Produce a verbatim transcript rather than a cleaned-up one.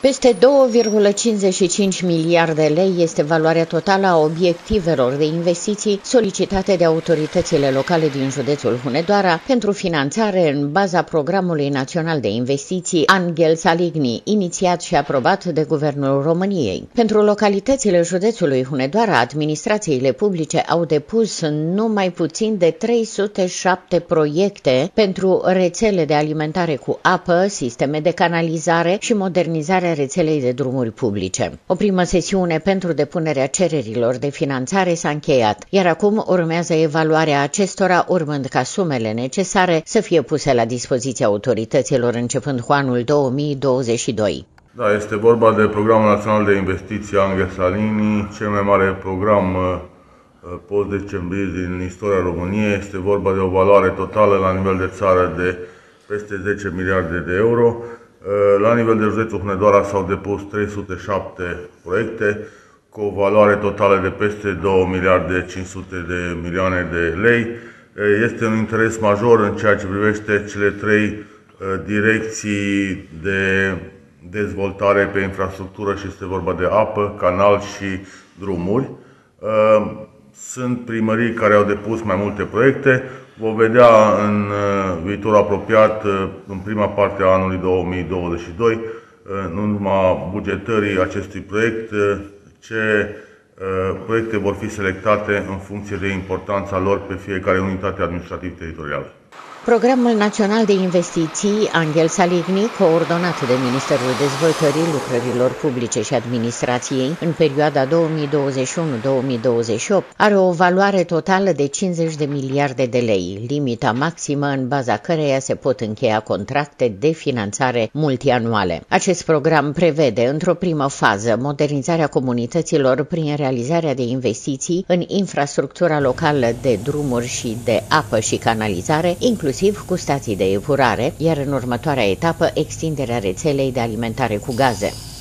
Peste două virgulă cincizeci și cinci miliarde lei este valoarea totală a obiectivelor de investiții solicitate de autoritățile locale din județul Hunedoara pentru finanțare în baza Programului Național de Investiții Anghel Saligny, inițiat și aprobat de Guvernul României. Pentru localitățile județului Hunedoara, administrațiile publice au depus numai puțin de trei sute șapte proiecte pentru rețele de alimentare cu apă, sisteme de canalizare și modernizarea rețelei de drumuri publice. O primă sesiune pentru depunerea cererilor de finanțare s-a încheiat, iar acum urmează evaluarea acestora, urmând ca sumele necesare să fie puse la dispoziția autorităților începând cu anul două mii douăzeci și doi. Da, este vorba de Programul Național de Investiții Anghel Saligny, cel mai mare program post-decembrist din istoria României. Este vorba de o valoare totală la nivel de țară de peste zece miliarde de euro. La nivel de județul Hunedoara s-au depus trei sute șapte proiecte cu o valoare totală de peste două miliarde cinci sute de milioane de lei. Este un interes major în ceea ce privește cele trei direcții de dezvoltare pe infrastructură și este vorba de apă, canal și drumuri. Sunt primării care au depus mai multe proiecte. Vom vedea în viitorul apropiat, în prima parte a anului două mii douăzeci și doi, în urma bugetării acestui proiect, ce proiecte vor fi selectate în funcție de importanța lor pe fiecare unitate administrativ-teritorială. Programul Național de Investiții Anghel Saligny, coordonat de Ministerul Dezvoltării Lucrărilor Publice și Administrației în perioada două mii douăzeci și unu - două mii douăzeci și opt, are o valoare totală de cincizeci de miliarde de lei, limita maximă în baza căreia se pot încheia contracte de finanțare multianuale. Acest program prevede, într-o primă fază, modernizarea comunităților prin realizarea de investiții în infrastructura locală de drumuri și de apă și canalizare, inclusiv cu stații de epurare, iar în următoarea etapă extinderea rețelei de alimentare cu gaze.